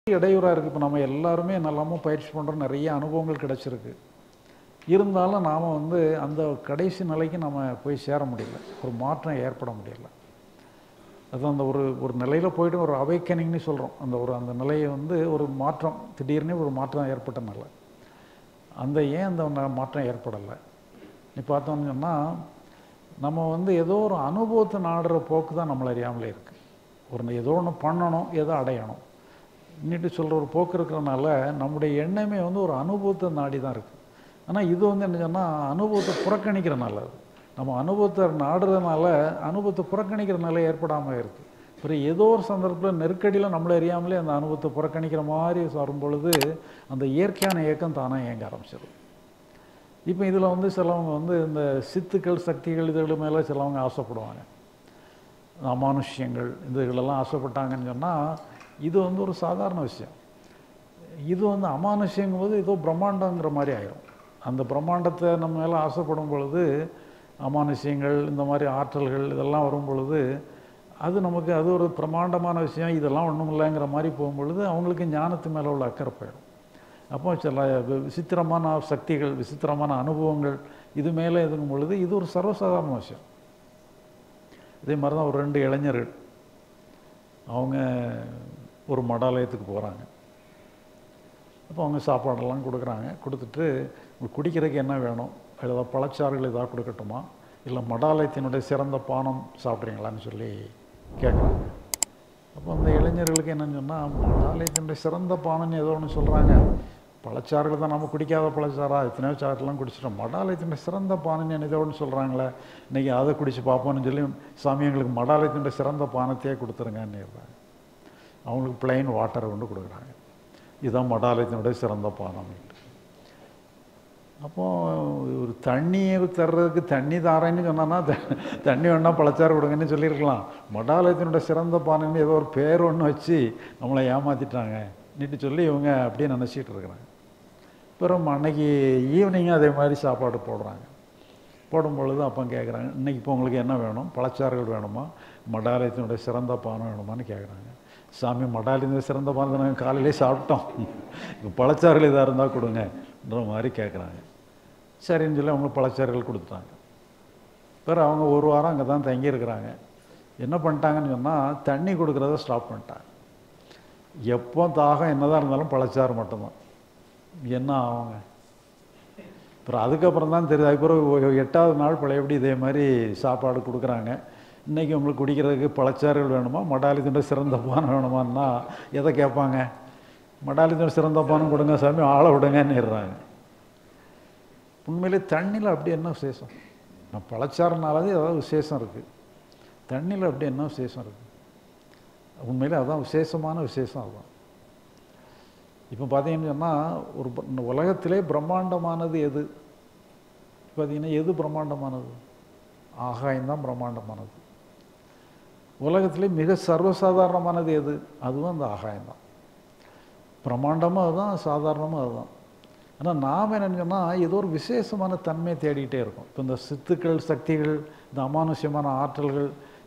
இடையூறாக இருக்குது. இப்போ நம்ம எல்லாருமே நல்லாம பயிற்சி பண்ணுறோம், நிறைய அனுபவங்கள் கிடைச்சிருக்கு. இருந்தாலும் நாம் அந்த கடைசி நிலைக்கு நம்ம போய் சேர முடியல, ஒரு மாற்றம் ஏற்பட முடியல. அதுதான் அந்த ஒரு நிலையில் போய்ட்டு ஒரு அவேக்கனிங்னு சொல்கிறோம். அந்த நிலையை ஒரு மாற்றம், திடீர்னு ஒரு மாற்றம் ஏற்பட்ட நிலை. ஏன் அந்த மாற்றம் ஏற்படலை நீ பார்த்தோம்னு சொன்னால், நம்ம ஏதோ ஒரு அனுபவத்தை நாடுற போக்கு தான் நம்மளை அறியாமலே இருக்குது. ஏதோ ஒன்று பண்ணணும், ஏதோ அடையணும் இன்னிட்டு சொல்கிற ஒரு போக்கு இருக்கிறனால நம்முடைய எண்ணமே ஒரு அனுபவத்தை நாடி தான் இருக்குது. ஆனால் இது என்ன சொன்னால், அனுபவத்தை புறக்கணிக்கிறனால, நம்ம அனுபவத்தை நாடுறதுனால அனுபவத்தை புறக்கணிக்கிறனால ஏற்படாமல் இருக்குது. அப்புறம் ஏதோ ஒரு சந்தர்ப்பத்தில் நெருக்கடியில் நம்மளை அறியாமலே அந்த அனுபவத்தை புறக்கணிக்கிற மாதிரி வரும் பொழுது அந்த இயற்கையான இயக்கம் தானாக இயங்க ஆரம்பிச்சிடும். இப்போ இதில் சிலவங்க இந்த சித்துக்கள், சக்திகள் இதுகள் மேலே சிலவங்க ஆசைப்படுவாங்க. அமானுஷ்யங்கள் இதுகளெல்லாம் ஆசைப்பட்டாங்கன்னு சொன்னால், இது ஒரு சாதாரண விஷயம். இது அமானுஷ்யங்கும் போது ஏதோ பிரம்மாண்டங்கிற மாதிரி ஆயிரும். அந்த பிரம்மாண்டத்தை நம்ம மேலே ஆசைப்படும் பொழுது, அமானுஷ்யங்கள் இந்த மாதிரி ஆற்றல்கள் இதெல்லாம் வரும் பொழுது, அது நமக்கு அது ஒரு பிரம்மாண்டமான விஷயம், இதெல்லாம் ஒன்றும் இல்லைங்கிற மாதிரி போகும்பொழுது அவங்களுக்கு ஞானத்து மேலே உள்ள அக்கறை போயிடும். அப்போ சில விசித்திரமான சக்திகள், விசித்திரமான அனுபவங்கள் இது மேலே இதுங்கும் பொழுது இது ஒரு சர்வசாதாரண விஷயம். இதே மாதிரி தான் ஒரு 2 இளைஞர்கள் அவங்க ஒரு மடாலயத்துக்கு போகிறாங்க. அப்போ அவங்க சாப்பாடெல்லாம் கொடுக்குறாங்க. கொடுத்துட்டு உங்களுக்கு குடிக்கிறதுக்கு என்ன வேணும், ஏதாவது பழச்சாறுகள் ஏதாவது கொடுக்கட்டுமா, இல்லை மடாலயத்தினுடைய சிறந்த பானம் சாப்பிட்றீங்களான்னு சொல்லி கேட்குறாங்க. அப்போ அந்த இளைஞர்களுக்கு என்னன்னு சொன்னால், மடாலயத்தினுடைய சிறந்த பானம்னு ஏதோ ஒன்று சொல்கிறாங்க, பழச்சாறுகள் தான் நம்ம குடிக்காத பழச்சாரா, எத்தனையோ சாறுலாம் குடிச்சிட்டோம், மடாலயத்தினுடைய சிறந்த பானம்னு ஏதோ ஒன்று சொல்கிறாங்களே, இன்றைக்கி அதை குடித்து பார்ப்போம்னு சொல்லி சாமி எங்களுக்கு மடாலயத்தினுடைய சிறந்த பானத்தையே கொடுத்துருங்கன்னு. அவங்களுக்கு பிளைன் வாட்டரை கொண்டு கொடுக்குறாங்க, இதுதான் மடாலயத்தினுடைய சிறந்த பானம். அப்போது ஒரு தண்ணியை தர்றதுக்கு தண்ணி தாரேன்னு சொன்னான்னா தண்ணி வேணால் பழச்சாறு கொடுங்கன்னு சொல்லியிருக்கலாம். மடாலயத்தினுடைய சிறந்த பானைன்னு ஏதோ ஒரு பேர் ஒன்று வச்சு நம்மளை ஏமாற்றிட்டாங்க நீட்டு சொல்லி இவங்க அப்படியே நினச்சிட்டு இருக்கிறாங்க. அப்புறம் அன்னைக்கு ஈவினிங்கும் அதே மாதிரி சாப்பாடு போடுறாங்க. போடும்பொழுது அப்போ கேட்குறாங்க, இன்றைக்கி இப்போ உங்களுக்கு என்ன வேணும், பழச்சாறுகள் வேணுமா, மடாலயத்தினுடைய சிறந்த பானம் வேணுமான்னு கேட்குறாங்க. சாமி, மடாலயத்தினுடைய சிறந்த பானத்தை நாங்கள் காலையிலே சாப்பிட்டோம், இப்போ பழச்சாறுகள் இதாக இருந்தால் கொடுங்கன்ற மாதிரி கேட்குறாங்க. சரின்னு சொல்லி அவங்க பழச்சாறுகள் கொடுத்துட்டாங்க. பிறகு அவங்க ஒரு வாரம் அங்கே தான் தங்கியிருக்கிறாங்க. என்ன பண்ணிட்டாங்கன்னு சொன்னால், தண்ணி கொடுக்குறத ஸ்டாப் பண்ணிட்டாங்க. எப்போ தாகம் என்னதான் இருந்தாலும் பழச்சாறு மட்டும்தான். என்ன ஆகுங்க? அப்புறம் அதுக்கப்புறம் தான் தெரியுது. அதுக்கப்புறம் 8வது நாள் பழையபடி இதே மாதிரி சாப்பாடு கொடுக்குறாங்க. இன்றைக்கி உங்களுக்கு குடிக்கிறதுக்கு பழச்சாறுகள் வேணுமா, மடாலயத்தினுடைய சிறந்த பானம் வேணுமான்னா எதை கேட்பாங்க? மடாலயத்தினுடைய சிறந்த பானம் கொடுங்க சாமி, ஆளை விடுங்கன்னுறாங்க. உண்மையிலே தண்ணியில் அப்படி என்ன விசேஷம்? நான் பழச்சாறுனாலே ஏதாவது விசேஷம் இருக்குது, தண்ணியில் அப்படி என்ன விசேஷம் இருக்குது? உண்மையிலே அதுதான் விசேஷமான விசேஷம். அதுதான் இப்போ பார்த்தீங்கன்னு சொன்னால், உலகத்திலே பிரம்மாண்டமானது எது பார்த்தீங்கன்னா, எது பிரம்மாண்டமானது? ஆகாயம்தான் பிரம்மாண்டமானது. உலகத்திலே மிக சர்வசாதாரணமானது எது? அதுவும் அந்த ஆகாயம்தான். பிரம்மாண்டமும் அதுதான், சாதாரணமும் அதுதான். ஆனால் நாம் என்னென்னு சொன்னால், ஏதோ ஒரு விசேஷமான தன்மையை தேடிக்கிட்டே இருக்கும். இப்போ இந்த சித்துக்கள், சக்திகள், இந்த அமானுஷ்யமான ஆற்றல்கள்,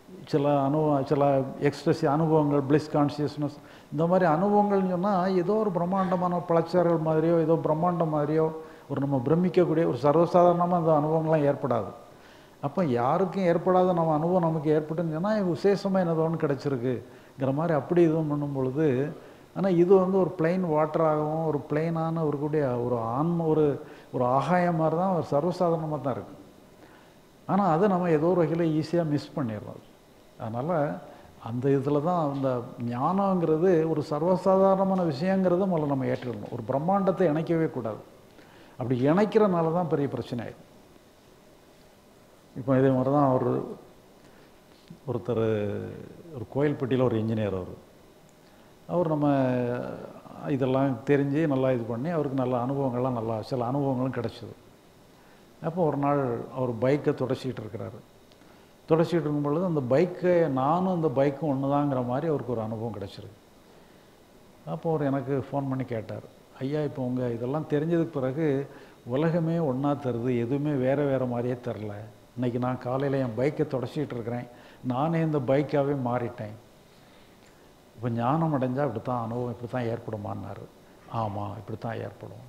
சில எக்ஸ்ட்ரஸி அனுபவங்கள், பிளிஸ் கான்சியஸ்னஸ், இந்த மாதிரி அனுபவங்கள்னு சொன்னால் ஏதோ ஒரு பிரம்மாண்டமான பழச்சாறுகள் மாதிரியோ ஏதோ பிரம்மாண்டம் மாதிரியோ ஒரு நம்ம பிரமிக்கக்கூடிய ஒரு சர்வசாதாரணமாக அந்த அனுபவங்கள்லாம் ஏற்படாது. அப்போ யாருக்கும் ஏற்படாத நம்ம அனுபவம் நமக்கு ஏற்பட்டுன்னு சொன்னால் விசேஷமாக என்னதோன்னு கிடச்சிருக்குங்கிற மாதிரி அப்படி இதுவும் பண்ணும் பொழுது, ஆனால் இது ஒரு பிளெயின் வாட்டராகவும் ஒரு பிளெயினான ஒரு கூடிய ஒரு ஆன்ம ஒரு ஆகாயம் மாதிரி தான், ஒரு சர்வசாதாரணமாக தான் இருக்குது. ஆனால் அதை நம்ம ஏதோ ஒரு வகையில் ஈஸியாக மிஸ் பண்ணிடுறோம். அதனால் அந்த இதில் தான் அந்த ஞானங்கிறது ஒரு சர்வசாதாரணமான விஷயங்கிறத முதல்ல நம்ம ஏற்றுக்கணும். ஒரு பிரம்மாண்டத்தை இணைக்கவே கூடாது. அப்படி இணைக்கிறனால தான் பெரிய பிரச்சனை ஆயிடும். இப்போ இதே மாதிரி தான் ஒருத்தர் ஒரு கோயில்பட்டியில் ஒரு இன்ஜினியர், அவர் நம்ம இதெல்லாம் தெரிஞ்சு நல்லா இது பண்ணி அவருக்கு நல்ல அனுபவங்கள்லாம் நல்லா சில அனுபவங்களும் கிடச்சிது. அப்போ ஒரு நாள் அவர் பைக்கை தொடச்சிக்கிட்டு இருக்கிறாரு. தொடச்சிக்கிட்டு இருக்கும் பொழுது அந்த பைக்கை நானும் அந்த பைக்கும் ஒன்று தாங்கிற மாதிரி அவருக்கு ஒரு அனுபவம் கிடச்சிருக்கு. அப்போ அவர் எனக்கு ஃபோன் பண்ணி கேட்டார், ஐயா, இப்போ உங்கள் இதெல்லாம் தெரிஞ்சதுக்கு பிறகு உலகமே ஒன்றா தருது, எதுவுமே வேறு வேறு மாதிரியே தரல. இன்றைக்கி நான் காலையில் என் பைக்கை தொடச்சிக்கிட்டு இருக்கிறேன், நானே இந்த பைக்காகவே மாறிட்டேன். அப்போ ஞானம் அடைஞ்சால் இப்படி தான் அனுபவம் இப்படி தான் ஏற்படுமான்னாரு. ஆமாம், இப்படி தான் ஏற்படும்.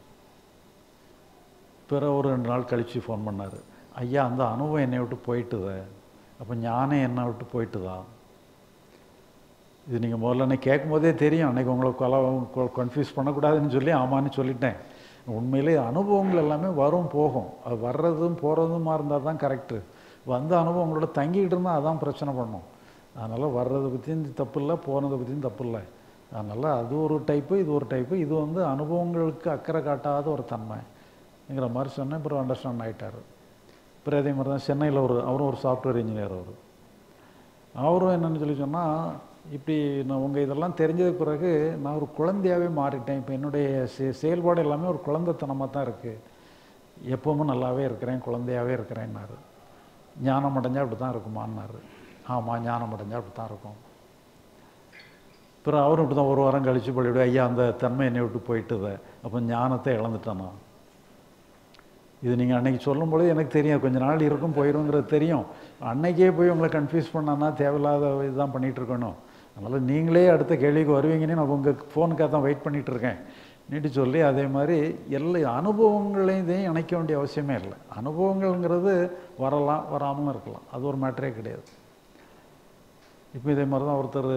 பிற ஒரு 2 நாள் கழித்து ஃபோன் பண்ணார். ஐயா, அந்த அனுபவம் என்னை விட்டு போயிட்டுதே, அப்போ ஞானம் என்னை விட்டு போயிட்டுதா? இது நீங்கள் முதல்ல கேட்கும் போதே தெரியும், அன்றைக்கி உங்களை கன்ஃபியூஸ் பண்ணக்கூடாதுன்னு சொல்லி ஆமான்னு சொல்லிட்டேன். உண்மையிலே அனுபவங்கள் எல்லாமே வரும் போகும். அது வர்றதும் போகிறதுமா இருந்தால் தான் கரெக்டு. வந்த அனுபவம் உங்களோட தங்கிக்கிட்டு இருந்தால் அதான் பிரச்சனை பண்ணும். அதனால் வர்றதை பற்றியும் தப்பு இல்லை, போனதை பற்றியும் தப்பு இல்லை. அதனால் அது ஒரு டைப்பு, இது ஒரு டைப்பு. இது அனுபவங்களுக்கு அக்கறை காட்டாத ஒரு தன்மைங்கிற மாதிரி சொன்னேன். அப்புறம் அண்டர்ஸ்டாண்ட் ஆகிட்டார். அப்புறம் அதே மாதிரி தான் சென்னையில் அவரும் ஒரு சாஃப்ட்வேர் இன்ஜினியர். அவரும் என்னென்னு சொல்லி சொன்னால், இப்படி நான் உங்கள் இதெல்லாம் தெரிஞ்சதுக்கு பிறகு நான் ஒரு குழந்தையாகவே மாறிட்டேன். இப்போ என்னுடைய செயல்பாடு எல்லாமே ஒரு குழந்தைத்தனமாக தான் இருக்குது. எப்போவுமே நல்லாவே இருக்கிறேன், குழந்தையாகவே இருக்கிறேன்னாரு. ஞானம் அடைஞ்சால் அப்படி தான் இருக்குமான்னாரு. ஆமாம், ஞானம் அடைஞ்சால் அப்படி தான் இருக்கும். அப்புறம் அவரும் இப்படி தான் 1 வாரம் கழித்து பள்ளிவிட, ஐயா, அந்த தன்மை என்னை விட்டு போயிட்டுதை, அப்போ ஞானத்தை இழந்துட்டேனா? இது நீங்கள் அன்றைக்கி சொல்லும்பொழுது எனக்கு தெரியும், கொஞ்ச நாள் இருக்கும் போயிடுங்கிறது தெரியும். அன்றைக்கே போய் உங்களை கன்ஃபியூஸ் பண்ணான்னா தேவையில்லாத இதுதான் பண்ணிகிட்ருக்கணும். அதனால் நீங்களே அடுத்த கேள்விக்கு வருவீங்கன்னு நான் உங்கள் ஃபோனுக்காக தான் வெயிட் பண்ணிகிட்ருக்கேன் நீட்டு சொல்லி, அதே மாதிரி எல்லா அனுபவங்களையும் இதையும் இணைக்க வேண்டிய அவசியமே இல்லை. அனுபவங்கள்ங்கிறது வரலாம், வராமலும் இருக்கலாம். அது ஒரு மேட்டரே கிடையாது. இப்போ இதே மாதிரி தான் ஒருத்தர்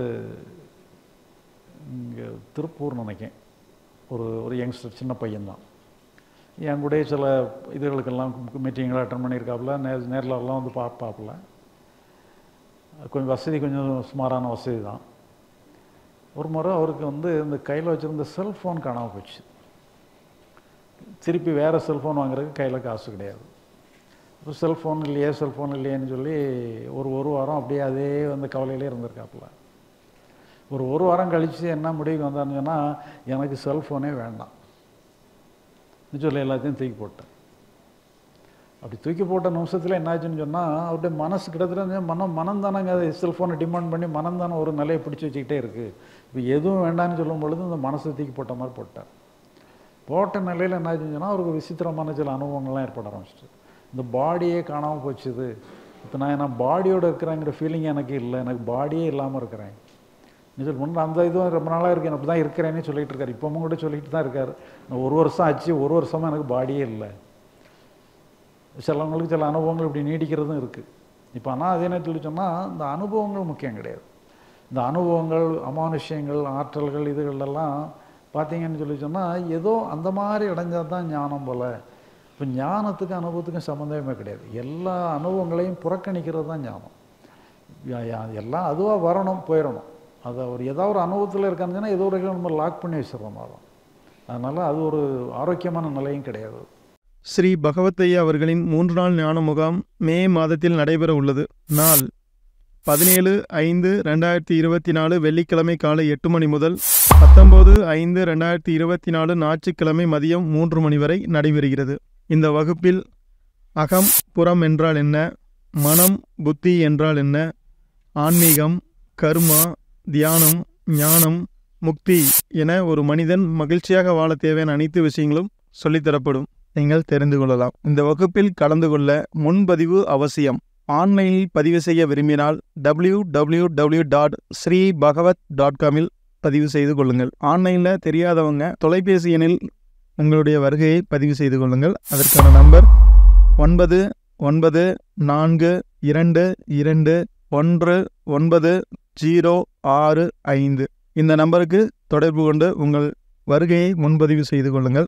இங்கே திருப்பூர் நினைக்கேன், ஒரு யங்ஸ்டர், சின்ன பையன்தான். என் கூட சில இதுகளுக்கெல்லாம் மீட்டிங்கெலாம் அட்டன் பண்ணியிருக்காப்புல, நேரில் எல்லாம் பார்ப்பாப்புல. கொஞ்சம் வசதி, கொஞ்சம் சுமாரான வசதி தான். ஒரு முறை அவருக்கு இந்த கையில் வச்சுருந்த செல்ஃபோன் காணாமல் போச்சு. திருப்பி வேறு செல்ஃபோன் வாங்குறதுக்கு கையில் காசு கிடையாது. இப்போ செல்ஃபோன் இல்லையேன்னு சொல்லி ஒரு வாரம் அப்படியே அதே கவலையிலே இருந்திருக்காப்புல. ஒரு வாரம் கழித்து என்ன முடிவுக்கு வந்தான்னு சொன்னால், எனக்கு செல்ஃபோனே வேண்டாம் சொல்லி எல்லாத்தையும் தூக்கி போட்டேன். அப்படி தூக்கி போட்ட நிமிஷத்தில் என்னாச்சுன்னு சொன்னால், அவருடைய மனசு கிட்டத்தட்ட மனம் தானங்க அதை செல்ஃபோனை டிமாண்ட் பண்ணி மனம் தானே ஒரு நிலையை பிடிச்சி வச்சுக்கிட்டே இருக்குது. இப்போ எதுவும் வேண்டான்னு சொல்லும் பொழுது இந்த மனசை தூக்கி போட்ட மாதிரி போட்டார். போட்ட நிலையில் என்னாச்சுன்னு சொன்னால், அவருக்கு விசித்திரமான சில அனுபவங்கள்லாம் ஏற்பட ஆரம்பிச்சிட்டு, இந்த பாடியே காணாமல் போச்சுது. இப்போ நான் பாடியோடு இருக்கிறேங்கிற ஃபீலிங் எனக்கு இல்லை, எனக்கு பாடியே இல்லாமல் இருக்கிறேன் சொல்லி முன்னே அந்த இதுவும் ரொம்ப நாளாக இருக்குது, அப்படி தான் இருக்கிறேன்னு சொல்லிகிட்டு இருக்காரு. இப்போவும் கூட சொல்லிட்டு தான் இருக்கார். நான் 1 வருஷம் ஆச்சு, 1 வருஷமாக எனக்கு பாடியே இல்லை. சிலவங்களுக்கு சில அனுபவங்கள் இப்படி நீடிக்கிறதும் இருக்குது. இப்போ ஆனால் அது என்ன சொல்லி சொன்னால், இந்த அனுபவங்கள் முக்கியம் கிடையாது. இந்த அனுபவங்கள், அமானுஷ்யங்கள், ஆற்றல்கள், இதுகளெல்லாம் பார்த்தீங்கன்னு சொல்லி சொன்னால், ஏதோ அந்த மாதிரி அடைஞ்சால் தான் ஞானம் போல். இப்போ ஞானத்துக்கும் அனுபவத்துக்கும் சம்மந்தமே கிடையாது. எல்லா அனுபவங்களையும் புறக்கணிக்கிறது தான் ஞானம். எல்லாம் அதுவாக வரணும், போயிடணும். அதை ஏதாவது ஒரு அனுபவத்தில் இருக்காருன்னா ஏதோ ஒரு நம்ம லாக் பண்ணி வச்சிடறோம். அதனால் அது ஒரு ஆரோக்கியமான நிலையும் கிடையாது. ஸ்ரீ பகவத்தையா அவர்களின் 3 நாள் ஞான முகாம் மே மாதத்தில் நடைபெற உள்ளது. நாள் 17/5/2024 வெள்ளிக்கிழமை காலை 8 மணி முதல் 19/5/2024 ஞாயிற்றுக்கிழமை மதியம் 3 மணி வரை நடைபெறுகிறது. இந்த வகுப்பில் அகம், புறம் என்றால் என்ன, மனம், புத்தி என்றால் என்ன, ஆன்மீகம், கர்மா, தியானம், ஞானம், முக்தி என ஒரு மனிதன் மகிழ்ச்சியாக வாழ தேவையான அனைத்து விஷயங்களும் சொல்லித்தரப்படும். நீங்கள் தெரிந்து கொள்ளலாம். இந்த வகுப்பில் கலந்து கொள்ள முன்பதிவு அவசியம். ஆன்லைனில் பதிவு செய்ய விரும்பினால் www.sreebhagavat.com பதிவு செய்து கொள்ளுங்கள். ஆன்லைனில் தெரியாதவங்க தொலைபேசி எண்ணில் உங்களுடைய வருகையை பதிவு செய்து கொள்ளுங்கள். அதற்கான நம்பர் 9942219065. இந்த நம்பருக்கு தொடர்பு கொண்டு உங்கள் வருகையை முன்பதிவு செய்து கொள்ளுங்கள்.